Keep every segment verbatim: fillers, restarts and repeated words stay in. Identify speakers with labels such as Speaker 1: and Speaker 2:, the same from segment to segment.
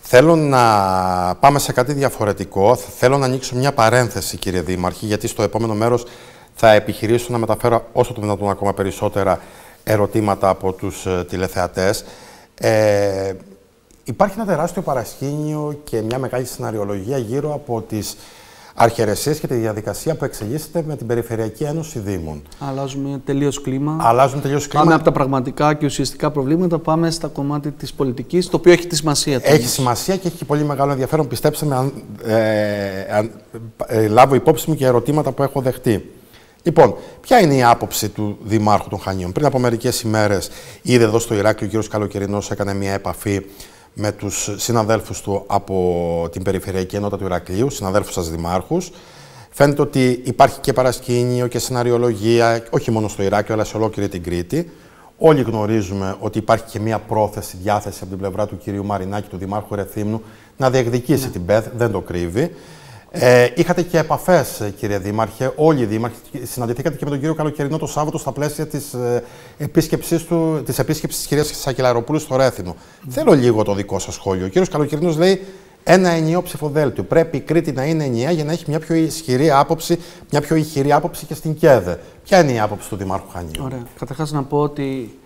Speaker 1: Θέλω να πάμε σε κάτι διαφορετικό. Θέλω να ανοίξω μια παρένθεση, κύριε Δήμαρχε, γιατί στο επόμενο μέρος θα επιχειρήσω να μεταφέρω όσο το δυνατόν ακόμα περισσότερα ερωτήματα από τους τηλεθεατές. Ε, υπάρχει ένα τεράστιο παρασκήνιο και μια μεγάλη σεναριολογία γύρω από τις αρχαιρεσίες και τη διαδικασία που εξελίσσεται με την Περιφερειακή Ένωση Δήμων.
Speaker 2: Αλλάζουμε τελείως κλίμα.
Speaker 1: Αλλάζουμε τελείως κλίμα.
Speaker 2: Πάμε από τα πραγματικά και ουσιαστικά προβλήματα, πάμε στα κομμάτια της πολιτικής, το οποίο έχει τη σημασία του.
Speaker 1: Έχει σημασία και έχει πολύ μεγάλο ενδιαφέρον. Πιστέψτε με, αν ε, ε, ε, λάβω υπόψη μου και ερωτήματα που έχω δεχτεί. Λοιπόν, ποια είναι η άποψη του Δημάρχου των Χανίων? Πριν από μερικές ημέρες, είδε εδώ στο Ηράκλειο ο κ. Καλοκαιρινός έκανε μια επαφή με τους συναδέλφους του από την Περιφερειακή Ενότητα του Ηρακλείου, συναδέλφους σας δημάρχους. Φαίνεται ότι υπάρχει και παρασκήνιο και σεναριολογία, όχι μόνο στο Ηράκλειο, αλλά σε ολόκληρη την Κρήτη. Όλοι γνωρίζουμε ότι υπάρχει και μια πρόθεση, διάθεση από την πλευρά του κ. Μαρινάκη, του Δημάρχου Ρεθύμνου, να διεκδικήσει ναι. την ΠΕΔ, δεν το κρύβει. Ε, είχατε και επαφές, κύριε Δήμαρχε, όλοι οι δήμαρχοι. Συναντηθήκατε και με τον κύριο Καλοκαιρινό το Σάββατο στα πλαίσια της ε, επίσκεψης του, της επίσκεψης της κυρίας Σακελαροπούλου στο Ρέθινο. Mm. Θέλω λίγο το δικό σας σχόλιο. Ο κύριος Καλοκαιρινός λέει ένα ενιαίο ψηφοδέλτιο. Πρέπει η Κρήτη να είναι ενιαία για να έχει μια πιο ισχυρή άποψη, μια πιο ηχηρή άποψη και στην ΚΕΔΕ. Ποια είναι η άποψη του Δημάρχου Χανίων?
Speaker 2: Ωραία. Καταρχάς να πω ότι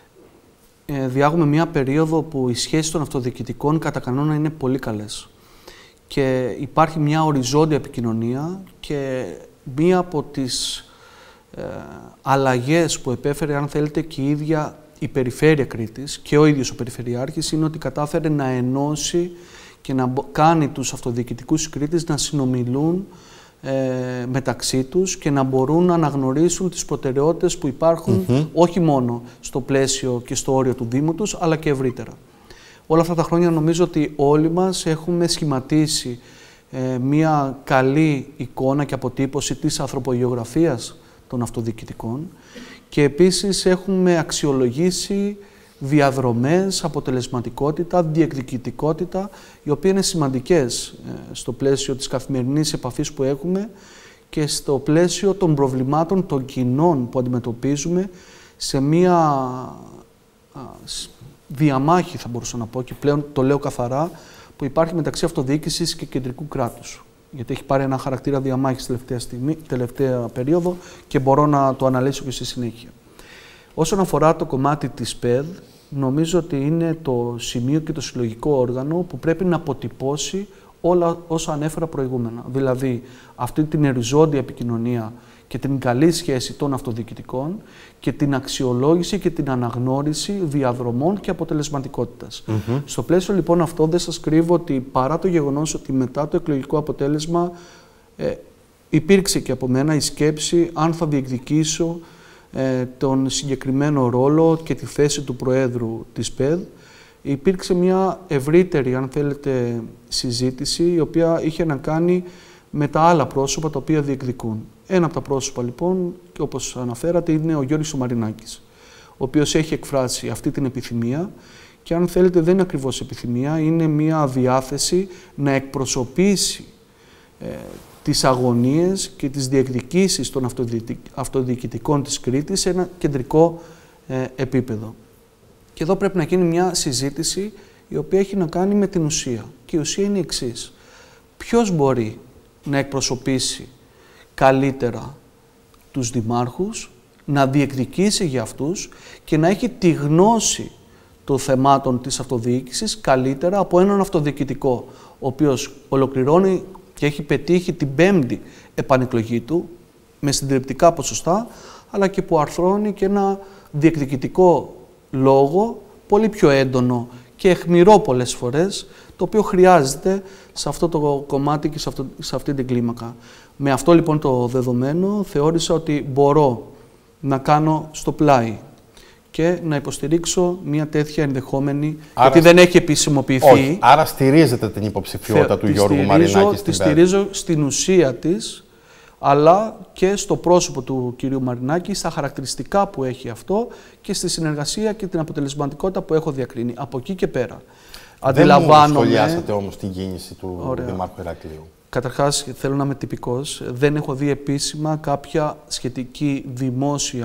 Speaker 2: ε, διάγουμε μια περίοδο που οι σχέσεις των αυτοδιοικητικών κατά κανόνα είναι πολύ καλές. Και υπάρχει μια οριζόντια επικοινωνία και μία από τις ε, αλλαγές που επέφερε, αν θέλετε, και η ίδια η Περιφέρεια Κρήτης και ο ίδιος ο Περιφερειάρχης είναι ότι κατάφερε να ενώσει και να κάνει τους αυτοδιοικητικούς της Κρήτης να συνομιλούν ε, μεταξύ τους και να μπορούν να αναγνωρίσουν τις προτεραιότητες που υπάρχουν mm-hmm. όχι μόνο στο πλαίσιο και στο όριο του Δήμου τους, αλλά και ευρύτερα. Όλα αυτά τα χρόνια νομίζω ότι όλοι μας έχουμε σχηματίσει ε, μια καλή εικόνα και αποτύπωση της ανθρωπογεωγραφίας των αυτοδιοικητικών και επίσης έχουμε αξιολογήσει διαδρομές, αποτελεσματικότητα, διεκδικητικότητα, οι οποίες είναι σημαντικές ε, στο πλαίσιο της καθημερινής επαφής που έχουμε και στο πλαίσιο των προβλημάτων των κοινών που αντιμετωπίζουμε σε μια α, διαμάχη, θα μπορούσα να πω, και πλέον το λέω καθαρά, που υπάρχει μεταξύ αυτοδιοίκησης και κεντρικού κράτους. Γιατί έχει πάρει ένα χαρακτήρα διαμάχης τελευταία, στιγμή, τελευταία περίοδο και μπορώ να το αναλύσω και στη συνέχεια. Όσον αφορά το κομμάτι της ΠΕΔ, νομίζω ότι είναι το σημείο και το συλλογικό όργανο που πρέπει να αποτυπώσει όλα όσα ανέφερα προηγούμενα. Δηλαδή, αυτή την οριζόντια επικοινωνία και την καλή σχέση των αυτοδιοικητικών και την αξιολόγηση και την αναγνώριση διαδρομών και αποτελεσματικότητας. Mm-hmm. Στο πλαίσιο λοιπόν αυτό δεν σας κρύβω ότι παρά το γεγονός ότι μετά το εκλογικό αποτέλεσμα ε, υπήρξε και από μένα η σκέψη αν θα διεκδικήσω ε, τον συγκεκριμένο ρόλο και τη θέση του Προέδρου της ΠΕΔ. Υπήρξε μια ευρύτερη, αν θέλετε, συζήτηση η οποία είχε να κάνει με τα άλλα πρόσωπα τα οποία διεκδικούν. Ένα από τα πρόσωπα λοιπόν, και όπως αναφέρατε, είναι ο Γιώργης ο Μαρινάκης, ο οποίος έχει εκφράσει αυτή την επιθυμία και αν θέλετε δεν είναι ακριβώς επιθυμία, είναι μια διάθεση να εκπροσωπήσει ε, τις αγωνίες και τις διεκδικήσεις των αυτοδιοικητικών της Κρήτης σε ένα κεντρικό ε, επίπεδο. Και εδώ πρέπει να γίνει μια συζήτηση η οποία έχει να κάνει με την ουσία. Και η ουσία είναι η εξής. Ποιος μπορεί να εκπροσωπήσει καλύτερα τους δημάρχους, να διεκδικήσει για αυτούς και να έχει τη γνώση των θεμάτων της αυτοδιοίκησης καλύτερα από έναν αυτοδιοικητικό, ο οποίος ολοκληρώνει και έχει πετύχει την πέμπτη επανεκλογή του με συντριπτικά ποσοστά, αλλά και που αρθρώνει και ένα διεκδικητικό λόγο πολύ πιο έντονο και αιχμηρό πολλές φορές, το οποίο χρειάζεται σε αυτό το κομμάτι και σε, αυτό, σε αυτή την κλίμακα. Με αυτό λοιπόν το δεδομένο θεώρησα ότι μπορώ να κάνω στο πλάι και να υποστηρίξω μια τέτοια ενδεχόμενη, άρα, γιατί δεν έχει επισημοποιηθεί.
Speaker 1: Όχι, άρα στηρίζετε την υποψηφιότητα θε, του Γιώργου στηρίζω, Μαρινάκη στην
Speaker 2: Τη στηρίζω στην ουσία της, αλλά και στο πρόσωπο του κυρίου Μαρινάκη, στα χαρακτηριστικά που έχει αυτό και στη συνεργασία και την αποτελεσματικότητα που έχω διακρίνει. Από εκεί και πέρα.
Speaker 1: Δεν μου σχολιάσατε όμως την κίνηση του Ωραία. Δημάρχου Ηρακλείου.
Speaker 2: Καταρχάς, θέλω να είμαι τυπικός. Δεν έχω δει επίσημα κάποια σχετική δημόσια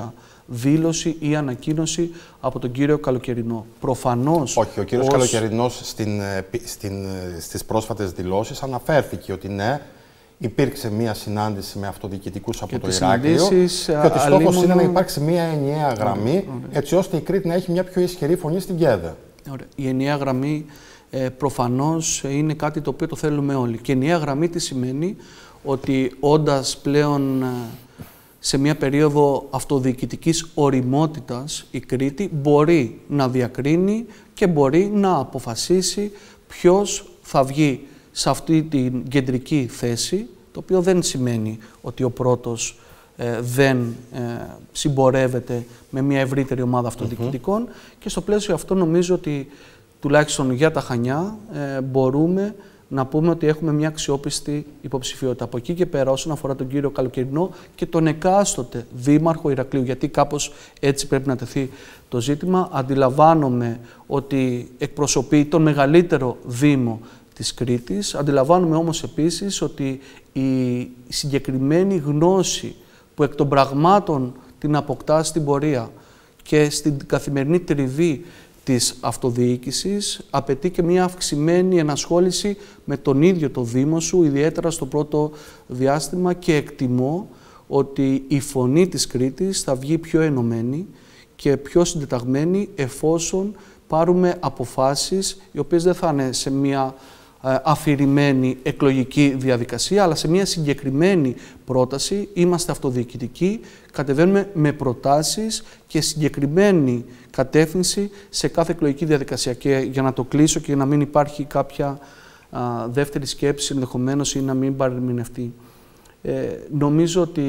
Speaker 2: δήλωση ή ανακοίνωση από τον κύριο Καλοκαιρινό. Προφανώς...
Speaker 1: Όχι, ο κύριος
Speaker 2: ως...
Speaker 1: Καλοκαιρινός στην, στην, στις πρόσφατες δηλώσεις αναφέρθηκε ότι ναι, υπήρξε μία συνάντηση με αυτοδιοικητικούς από το Ηράκλειο και ότι στόχος αλίμονο... είναι να υπάρξει μία ενιαία γραμμή, ωραία, ωραία, έτσι ώστε η Κρήτη να έχει μια πιο ισχυρή φωνή στην ΚΕΔΕ.
Speaker 2: Ωραία. Η ενιαία γραμμή ε, προφανώς είναι κάτι το οποίο το θέλουμε όλοι. Και η ενιαία γραμμή τι σημαίνει? Ότι όντας πλέον σε μια περίοδο αυτοδιοικητικής οριμότητας η Κρήτη μπορεί να διακρίνει και μπορεί να αποφασίσει ποιος θα βγει σε αυτή την κεντρική θέση, το οποίο δεν σημαίνει ότι ο πρώτος ε, δεν ε, συμπορεύεται με μια ευρύτερη ομάδα αυτοδιοικητικών mm-hmm. και στο πλαίσιο αυτό νομίζω ότι τουλάχιστον για τα Χανιά ε, μπορούμε να πούμε ότι έχουμε μια αξιόπιστη υποψηφιότητα. Από εκεί και πέρα, όσον αφορά τον κύριο Καλοκαιρινό και τον εκάστοτε δήμαρχο Ηρακλείου, γιατί κάπως έτσι πρέπει να τεθεί το ζήτημα, αντιλαμβάνομαι ότι εκπροσωπεί τον μεγαλύτερο δήμο της Κρήτης. Αντιλαμβάνομαι όμως επίσης ότι η συγκεκριμένη γνώση που εκ των πραγμάτων την αποκτά στην πορεία και στην καθημερινή τριβή της αυτοδιοίκησης απαιτεί και μια αυξημένη ενασχόληση με τον ίδιο το Δήμο σου, ιδιαίτερα στο πρώτο διάστημα, και εκτιμώ ότι η φωνή της Κρήτης θα βγει πιο ενωμένη και πιο συντεταγμένη εφόσον πάρουμε αποφάσεις οι οποίες δεν θα είναι σε μια αφηρημένη εκλογική διαδικασία, αλλά σε μια συγκεκριμένη πρόταση. Είμαστε αυτοδιοικητικοί, κατεβαίνουμε με προτάσεις και συγκεκριμένη κατεύθυνση σε κάθε εκλογική διαδικασία. Και για να το κλείσω και να μην υπάρχει κάποια α, δεύτερη σκέψη ενδεχομένως ή να μην παρεμηνευτεί, ε, νομίζω ότι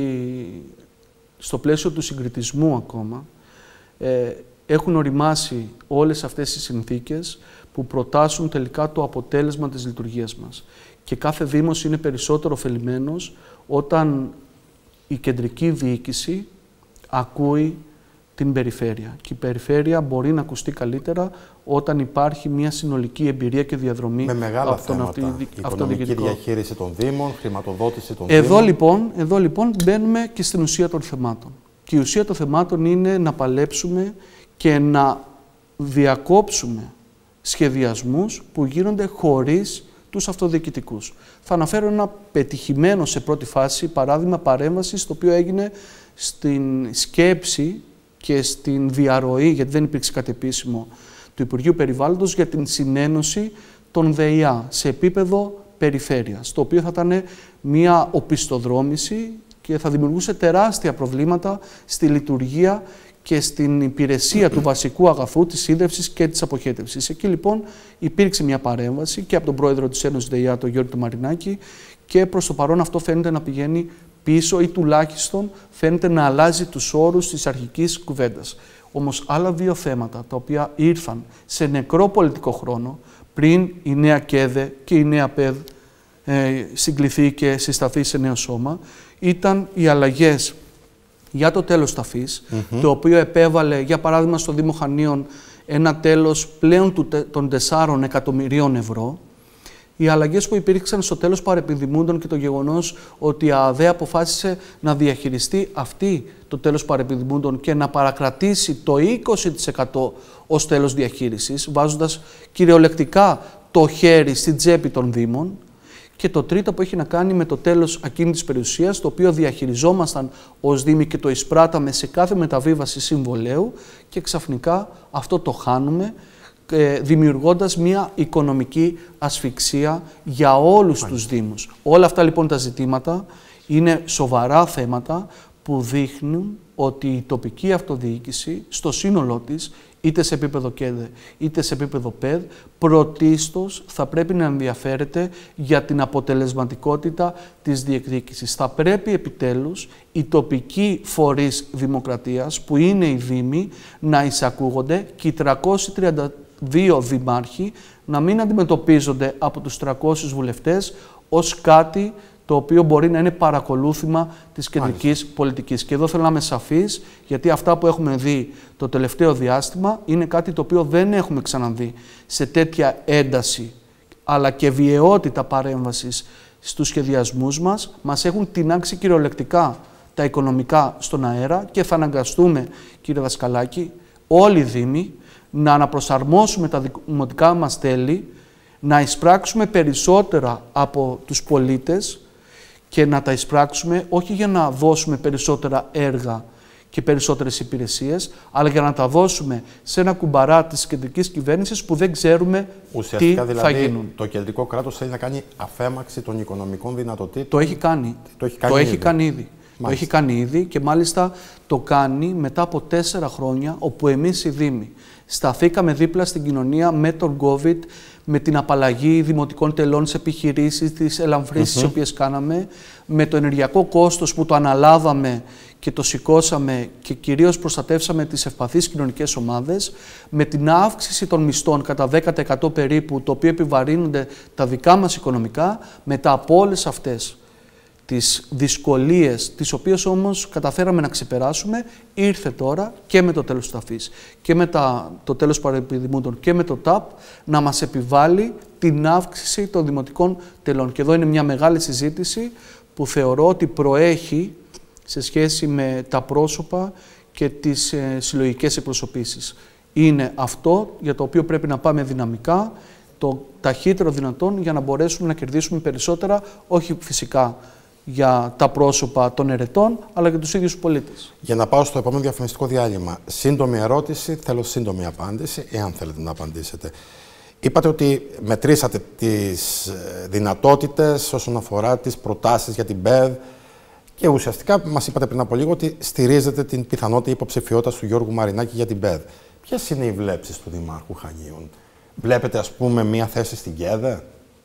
Speaker 2: στο πλαίσιο του συγκριτισμού ακόμα ε, έχουν οριμάσει όλες αυτές οι συνθήκες που προτάσουν τελικά το αποτέλεσμα της λειτουργίας μας. Και κάθε Δήμος είναι περισσότερο ωφελημένος όταν η κεντρική διοίκηση ακούει την περιφέρεια. Και η περιφέρεια μπορεί να ακουστεί καλύτερα όταν υπάρχει μια συνολική εμπειρία και διαδρομή
Speaker 1: με μεγάλα
Speaker 2: από τον
Speaker 1: θέματα. Οικονομική διαχείριση των Δήμων, χρηματοδότηση των
Speaker 2: εδώ,
Speaker 1: Δήμων.
Speaker 2: Λοιπόν, εδώ λοιπόν μπαίνουμε και στην ουσία των θεμάτων. Και η ουσία των θεμάτων είναι να παλέψουμε και να διακόψουμε σχεδιασμούς που γίνονται χωρίς τους αυτοδιοικητικούς. Θα αναφέρω ένα πετυχημένο σε πρώτη φάση παράδειγμα παρέμβασης, το οποίο έγινε στην σκέψη και στην διαρροή, γιατί δεν υπήρξε κάτι επίσημο, του Υπουργείου Περιβάλλοντος για την συνένωση των ΔΕΙΑ σε επίπεδο περιφέρειας, το οποίο θα ήταν μια οπισθοδρόμηση και θα δημιουργούσε τεράστια προβλήματα στη λειτουργία και στην υπηρεσία του βασικού αγαθού, της ίδρυυσης και της αποχέτευσης. Εκεί λοιπόν υπήρξε μια παρέμβαση και από τον πρόεδρο της Ένωσης ΔΕΙΑ, τον Γιώργο Μαρινάκη, και προς το παρόν αυτό φαίνεται να πηγαίνει πίσω ή τουλάχιστον φαίνεται να αλλάζει τους όρους της αρχικής κουβέντας. Όμως άλλα δύο θέματα τα οποία ήρθαν σε νεκρό πολιτικό χρόνο πριν η νέα ΚΕΔΕ και η νέα ΠΕΔ ε, συγκληθεί και συσταθεί σε νέο σώμα ήταν οι αλλαγές για το τέλος ταφής, mm-hmm. το οποίο επέβαλε, για παράδειγμα, στο Δήμο Χανίων ένα τέλος πλέον του, των τεσσάρων εκατομμυρίων ευρώ. Οι αλλαγές που υπήρξαν στο τέλος παρεπιδημούντων και το γεγονός ότι η ΑΔΕ αποφάσισε να διαχειριστεί αυτή το τέλος παρεπιδημούντων και να παρακρατήσει το είκοσι τοις εκατό ως τέλος διαχείρισης, βάζοντας κυριολεκτικά το χέρι στην τσέπη των Δήμων. Και το τρίτο που έχει να κάνει με το τέλος ακίνητης περιουσίας, το οποίο διαχειριζόμασταν ως Δήμοι και το εισπράταμε σε κάθε μεταβίβαση συμβολέου και ξαφνικά αυτό το χάνουμε, δημιουργώντας μια οικονομική ασφυξία για όλους τους Δήμους. Όλα αυτά λοιπόν τα ζητήματα είναι σοβαρά θέματα που δείχνουν ότι η τοπική αυτοδιοίκηση στο σύνολό της, είτε σε επίπεδο ΚΕΔΕ είτε σε επίπεδο ΠΕΔ, πρωτίστως θα πρέπει να ενδιαφέρεται για την αποτελεσματικότητα της διεκδίκησης. Θα πρέπει επιτέλους οι τοπικοί φορείς δημοκρατίας, που είναι οι Δήμοι, να εισακούγονται και οι τριακόσιοι τριάντα δύο δημάρχοι να μην αντιμετωπίζονται από τους τριακόσιους βουλευτές ως κάτι το οποίο μπορεί να είναι παρακολούθημα της κεντρικής Μάλιστα. πολιτικής. Και εδώ θέλω να είμαι σαφής, γιατί αυτά που έχουμε δει το τελευταίο διάστημα είναι κάτι το οποίο δεν έχουμε ξαναδεί σε τέτοια ένταση, αλλά και βιαιότητα παρέμβασης στους σχεδιασμούς μας. Μας έχουν τινάξει κυριολεκτικά τα οικονομικά στον αέρα και θα αναγκαστούμε, κύριε Δασκαλάκη, όλοι οι Δήμοι να αναπροσαρμόσουμε τα δημοτικά μας τέλη, να εισπράξουμε περισσότερα από τους πολίτες και να τα εισπράξουμε όχι για να δώσουμε περισσότερα έργα και περισσότερες υπηρεσίες, αλλά για να τα δώσουμε σε ένα κουμπαρά της κεντρικής κυβέρνησης που δεν ξέρουμε
Speaker 1: ουσιαστικά,
Speaker 2: τι
Speaker 1: δηλαδή,
Speaker 2: θα γίνουν.
Speaker 1: Το κεντρικό κράτος θέλει να κάνει αφέμαξη των οικονομικών δυνατοτήτων.
Speaker 2: Το έχει κάνει.
Speaker 1: Το έχει κάνει
Speaker 2: το
Speaker 1: ήδη.
Speaker 2: Έχει κάνει ήδη. Το έχει κάνει ήδη και μάλιστα το κάνει μετά από τέσσερα χρόνια όπου εμείς οι Δήμοι σταθήκαμε δίπλα στην κοινωνία με τον COVID, με την απαλλαγή δημοτικών τελών σε επιχειρήσεις, τις ελαμφρύσεις τις mm-hmm. οποίες κάναμε, με το ενεργειακό κόστος που το αναλάβαμε και το σηκώσαμε και κυρίως προστατεύσαμε τις ευπαθείς κοινωνικές ομάδες, με την αύξηση των μισθών κατά δέκα τοις εκατό περίπου, το οποίο επιβαρύνονται τα δικά μας οικονομικά, μετά από όλες αυτές τις δυσκολίες, τις οποίες όμως καταφέραμε να ξεπεράσουμε, ήρθε τώρα και με το τέλος του ταφής και με τα, το τέλος παρεπιδημούντων και με το ΤΑΠ να μας επιβάλλει την αύξηση των δημοτικών τελών. Και εδώ είναι μια μεγάλη συζήτηση που θεωρώ ότι προέχει σε σχέση με τα πρόσωπα και τις ε, συλλογικές εκπροσωπήσεις. Είναι αυτό για το οποίο πρέπει να πάμε δυναμικά, το ταχύτερο δυνατόν, για να μπορέσουμε να κερδίσουμε περισσότερα, όχι φυσικά για τα πρόσωπα των ερετών, αλλά και τους ίδιους πολίτες.
Speaker 1: Για να πάω στο επόμενο διαφημιστικό διάλειμμα. Σύντομη ερώτηση, θέλω σύντομη απάντηση, εάν θέλετε να απαντήσετε. Είπατε ότι μετρήσατε τις δυνατότητες όσον αφορά τις προτάσεις για την ΠΕΔ και ουσιαστικά μας είπατε πριν από λίγο ότι στηρίζετε την πιθανότητα υποψηφιότητας του Γιώργου Μαρινάκη για την ΠΕΔ. Ποιες είναι οι βλέψεις του Δημάρχου Χανίων? Βλέπετε, ας πούμε, μία θέση στην ΚΕΔΕ?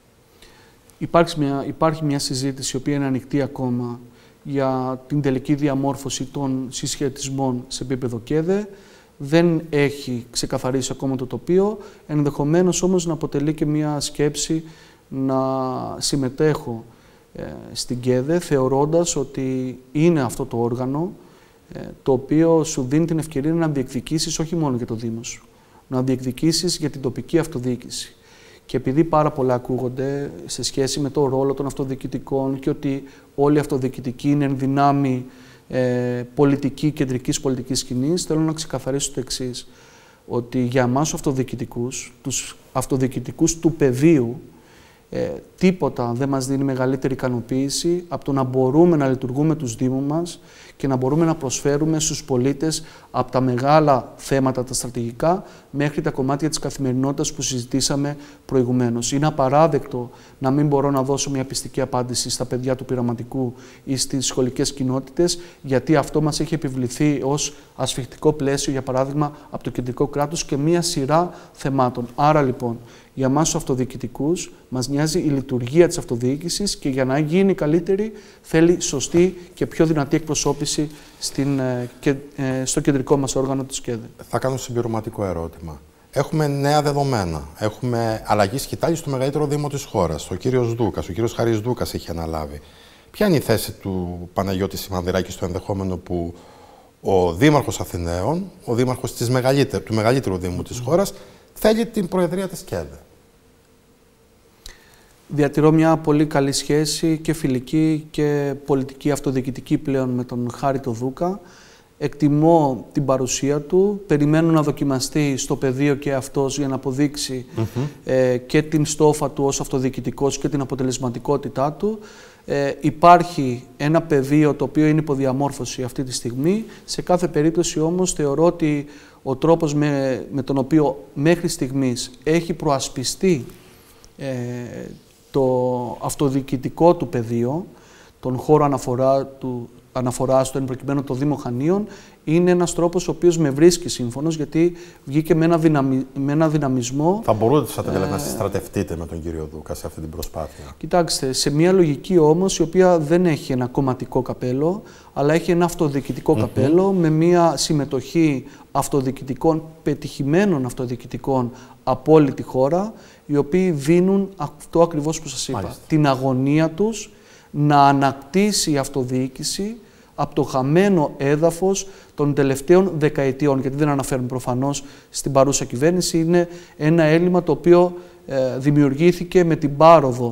Speaker 2: Υπάρχει μια, υπάρχει μια συζήτηση, η οποία είναι ανοιχτή ακόμα, για την τελική διαμόρφωση των συσχετισμών σε επίπεδο ΚΕΔΕ. Δεν έχει ξεκαθαρίσει ακόμα το τοπίο, ενδεχομένως όμως να αποτελεί και μια σκέψη να συμμετέχω ε, στην ΚΕΔΕ, θεωρώντας ότι είναι αυτό το όργανο ε, το οποίο σου δίνει την ευκαιρία να διεκδικήσεις όχι μόνο για το Δήμο σου, να διεκδικήσεις για την τοπική αυτοδιοίκηση. Και επειδή πάρα πολλά ακούγονται σε σχέση με το ρόλο των αυτοδιοικητικών και ότι όλοι οι αυτοδιοικητικοί είναι εν δυνάμει ε, πολιτική, κεντρικής πολιτικής σκηνής, θέλω να ξεκαθαρίσω το εξής, ότι για εμάς τους αυτοδιοικητικούς, τους αυτοδιοικητικούς του πεδίου, ε, τίποτα δεν μας δίνει μεγαλύτερη ικανοποίηση από το να μπορούμε να λειτουργούμε τους Δήμους μας και να μπορούμε να προσφέρουμε στους πολίτες από τα μεγάλα θέματα, τα στρατηγικά, μέχρι τα κομμάτια της καθημερινότητας που συζητήσαμε προηγουμένως. Είναι απαράδεκτο να μην μπορώ να δώσω μια πιστική απάντηση στα παιδιά του πειραματικού ή στις σχολικές κοινότητες, γιατί αυτό μας έχει επιβληθεί ως ασφιχτικό πλαίσιο, για παράδειγμα, από το κεντρικό κράτος και μια σειρά θεμάτων. Άρα λοιπόν, για εμάς τους αυτοδιοικητικούς μας νοιάζει η λειτουργία της αυτοδιοίκησης και για να γίνει καλύτερη θέλει σωστή και πιο δυνατή εκπροσώπηση στην, και, ε, στο κεντρικό μας όργανο της ΚΕΔΕ.
Speaker 1: Θα κάνω συμπληρωματικό ερώτημα. Έχουμε νέα δεδομένα. Έχουμε αλλαγή σκητάλη στο μεγαλύτερο Δήμο της χώρας. Ο κύριος Δούκας, ο κύριος Χαρίς Δούκας έχει αναλάβει. Ποια είναι η θέση του Παναγιώτη Σιμανδηράκη στο ενδεχόμενο που ο Δήμαρχος Αθηναίων, ο Δήμαρχος της μεγαλύτερου, του μεγαλύτερου Δήμου της χώρας, θέλει την προεδρία της ΚΕΔΕ?
Speaker 2: Διατηρώ μια πολύ καλή σχέση και φιλική και πολιτική αυτοδιοικητική πλέον με τον Χάρη το Δούκα. Εκτιμώ την παρουσία του, περιμένω να δοκιμαστεί στο πεδίο και αυτός για να αποδείξει mm-hmm. ε, και την στόφα του ως αυτοδιοικητικός και την αποτελεσματικότητά του. Ε, υπάρχει ένα πεδίο το οποίο είναι υποδιαμόρφωση αυτή τη στιγμή. Σε κάθε περίπτωση όμως θεωρώ ότι ο τρόπος με, με τον οποίο μέχρι στιγμής έχει προασπιστεί ε, το αυτοδιοικητικό του πεδίο, τον χώρο αναφορά του, αναφοράς του εν προκειμένου το Δήμο Χανίων, είναι ένας τρόπος ο οποίος με βρίσκει σύμφωνος, γιατί βγήκε με ένα, δυναμι, με ένα δυναμισμό. Θα μπορούσατε δηλαδή ε, να συστρατευτείτε με τον κύριο Δούκα σε αυτή την προσπάθεια? Κοιτάξτε, σε μια λογική όμως η οποία δεν έχει ένα κομματικό καπέλο, αλλά έχει ένα αυτοδιοικητικό mm-hmm. καπέλο με μια συμμετοχή αυτοδιοικητικών, πετυχημένων αυτοδιοικητικών από όλη τη χώρα, οι οποίοι δίνουν αυτό ακριβώς που σας είπα, Μάλιστα. την αγωνία τους να ανακτήσει η αυτοδιοίκηση από το χαμένο έδαφος των τελευταίων δεκαετιών, γιατί δεν αναφέρουν προφανώς στην παρούσα κυβέρνηση. Είναι ένα έλλειμμα το οποίο ε, δημιουργήθηκε με την πάροδο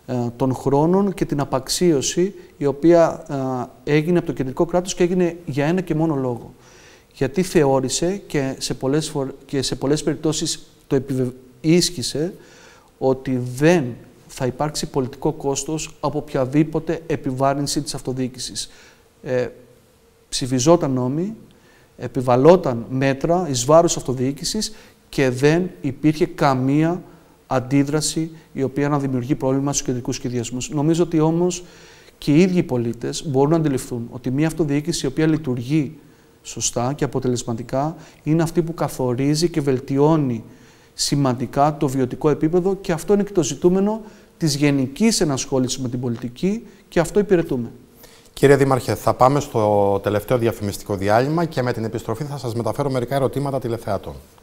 Speaker 2: των χρόνων και την απαξίωση η οποία ε, έγινε από το κεντρικό κράτος και έγινε για ένα και μόνο λόγο. Γιατί θεώρησε και σε πολλές, φορ... και σε πολλές περιπτώσεις το επιβε... ίσχυσε ότι δεν θα υπάρξει πολιτικό κόστος από οποιαδήποτε επιβάρυνση της αυτοδιοίκησης. Ε, ψηφιζόταν νόμοι, επιβαλόταν μέτρα εις βάρος αυτοδιοίκησης και δεν υπήρχε καμία αντίδραση η οποία να δημιουργεί πρόβλημα στους κεντρικούς σχεδιασμούς. Νομίζω ότι όμως και οι ίδιοι οι πολίτες μπορούν να αντιληφθούν ότι μια αυτοδιοίκηση η οποία λειτουργεί σωστά και αποτελεσματικά είναι αυτή που καθορίζει και βελτιώνει σημαντικά το βιωτικό επίπεδο και αυτό είναι και το ζητούμενο της γενικής ενασχόλησης με την πολιτική και αυτό υπηρετούμε.
Speaker 1: Κύριε Δήμαρχε, θα πάμε στο τελευταίο διαφημιστικό διάλειμμα και με την επιστροφή θα σας μεταφέρω μερικά ερωτήματα τηλεθεατών.